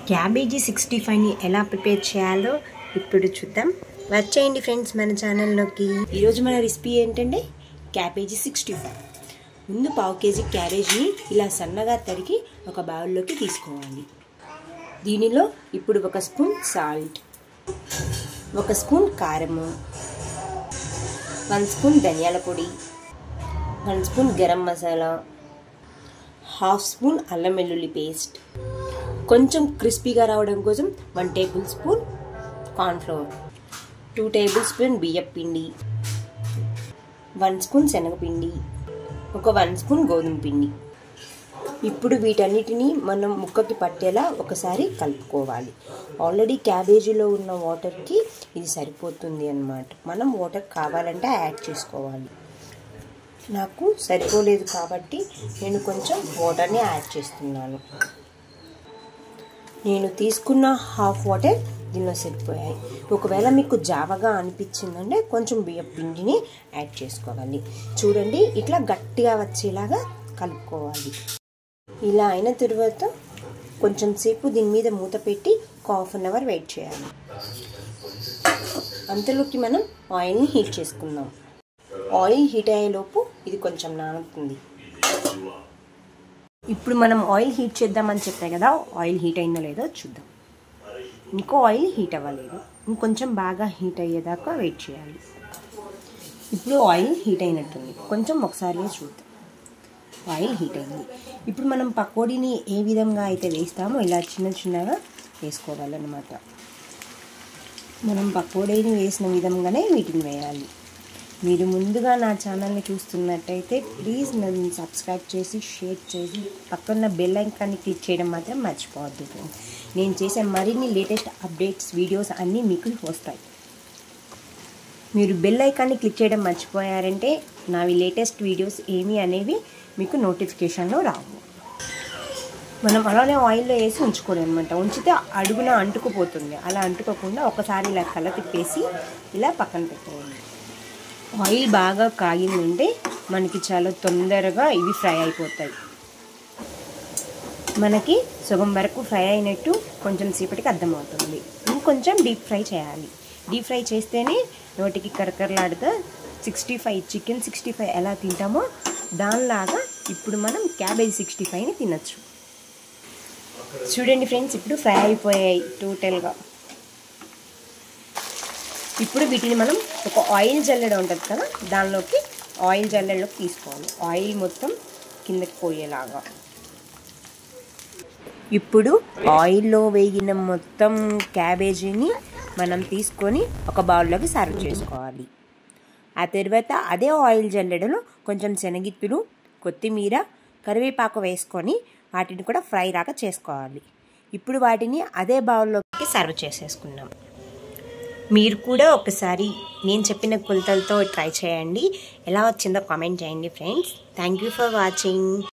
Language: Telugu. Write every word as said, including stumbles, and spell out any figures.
క్యాబేజీ సిక్స్టీ ఫైవ్ని ఎలా ప్రిపేర్ చేయాలో ఇప్పుడు చూద్దాం. వచ్చేయండి ఫ్రెండ్స్ మన ఛానల్లోకి. ఈరోజు మన రెసిపీ ఏంటంటే క్యాబేజీ సిక్స్టీ ఫైవ్. ముందు పావు కేజీ క్యాబేజీని ఇలా సన్నగా తరిగి ఒక బౌల్లోకి తీసుకోవాలి. దీనిలో ఇప్పుడు ఒక స్పూన్ సాల్ట్, ఒక స్పూన్ కారము, వన్ స్పూన్ ధనియాల పొడి, one spoon garam masala, half spoon అల్లం వెల్లుల్లి పేస్ట్, కొంచెం క్రిస్పీగా రావడం కోసం one tablespoon cornflour, two tablespoon బియ్యం పిండి, వన్ స్పూన్ శనగపిండి, ఒక వన్ స్పూన్ గోధుమ పిండి. ఇప్పుడు వీటన్నిటిని మనం ముక్కకి పట్టేలా ఒకసారి కలుపుకోవాలి. ఆల్రెడీ క్యాబేజీలో ఉన్న వాటర్కి ఇది సరిపోతుంది అన్నమాట. మనం వాటర్ కావాలంటే యాడ్ చేసుకోవాలి. నాకు సరిపోలేదు కాబట్టి నేను కొంచెం వాటర్ని యాడ్ చేస్తున్నాను. నేను తీసుకున్న హాఫ్ వాటర్ దీనిలో సరిపోయాయి. ఒకవేళ మీకు జావగా అనిపించిందంటే కొంచెం బియ్యం పిండిని యాడ్ చేసుకోవాలి. చూడండి, ఇట్లా గట్టిగా వచ్చేలాగా కలుపుకోవాలి. ఇలా అయిన తర్వాత కొంచెం సేపు దీని మీద మూత పెట్టి ఒక హాఫ్ అన్ అవర్ వెయిట్ చేయాలి. అంతలోకి మనం ఆయిల్ని హీట్ చేసుకుందాం. ఆయిల్ హీట్ అయ్యేలోపు ఇది కొంచెం నానుతుంది. ఇప్పుడు మనం ఆయిల్ హీట్ చేద్దామని చెప్పాయి కదా, ఆయిల్ హీట్ అయిందో లేదో చూద్దాం. ఇంకో ఆయిల్ హీట్ అవ్వలేదు, ఇంకొంచెం బాగా హీట్ అయ్యేదాకా వెయిట్ చేయాలి. ఇప్పుడు ఆయిల్ హీట్ అయినట్టుంది, కొంచెం ఒకసారి చూద్దాం. ఆయిల్ హీట్ అయింది. ఇప్పుడు మనం పకోడీని ఏ విధంగా అయితే వేస్తామో ఇలా చిన్న చిన్నగా వేసుకోవాలన్నమాట. మనం పకోడీని వేసిన విధంగానే వీటిని వేయాలి. మీరు ముందుగా నా ఛానల్ని చూస్తున్నట్టయితే ప్లీజ్ నన్ను సబ్స్క్రైబ్ చేసి షేర్ చేసి పక్కన బెల్ ఐకాన్ని క్లిక్ చేయడం మాత్రం మర్చిపోవద్దు. నేను చేసే మరిన్ని లేటెస్ట్ అప్డేట్స్ వీడియోస్ అన్నీ మీకు వస్తాయి. మీరు బెల్ ఐకాన్ని క్లిక్ చేయడం మర్చిపోయారంటే నావి లేటెస్ట్ వీడియోస్ ఏమి అనేవి మీకు నోటిఫికేషన్లో రావు. మనం అలానే ఆయిల్లో వేసి ఉంచుకోవాలి అనమాట. ఉంచితే అడుగున అంటుకుపోతుంది. అలా అంటుకోకుండా ఒకసారి ఇలా కల తిప్పేసి ఇలా పక్కన పెట్టుకోవాలి. ఆయిల్ బాగా కాగిందంటే మనకి చాలా తొందరగా ఇవి ఫ్రై అయిపోతాయి. మనకి సగం వరకు ఫ్రై అయినట్టు కొంచెం సేపటికి అర్థమవుతుంది. ఇంకొంచెం డీప్ ఫ్రై చేయాలి. డీప్ ఫ్రై చేస్తేనే నోటికి కరకరలాడుతా sixty five chicken sixty five ఎలా తింటామో దానిలాగా ఇప్పుడు మనం క్యాబేజీ సిక్స్టీ ఫైవ్ని తినచ్చు. చూడండి ఫ్రెండ్స్, ఇప్పుడు ఫ్రై అయిపోయాయి టోటల్గా. ఇప్పుడు వీటిని మనం ఒక ఆయిల్ జల్లెడ ఉంటుంది కదా, దానిలోకి ఆయిల్ జల్లెడలోకి తీసుకోవాలి. ఆయిల్ మొత్తం కిందకి పోయేలాగా. ఇప్పుడు ఆయిల్లో వేగిన మొత్తం క్యాబేజీని మనం తీసుకొని ఒక బౌల్లోకి సర్వ్ చేసుకోవాలి. ఆ తర్వాత అదే ఆయిల్ జల్లెడలో కొంచెం శనగిత్తులు, కొత్తిమీర, కరివేపాకు వేసుకొని వాటిని కూడా ఫ్రై లాగా చేసుకోవాలి. ఇప్పుడు వాటిని అదే బౌల్లోకి సర్వ్ చేసేసుకున్నాం. మీరు కూడా ఒకసారి నేను చెప్పిన కొలతలతో ట్రై చేయండి. ఎలా వచ్చిందో కామెంట్ చేయండి friends. Thank you for watching.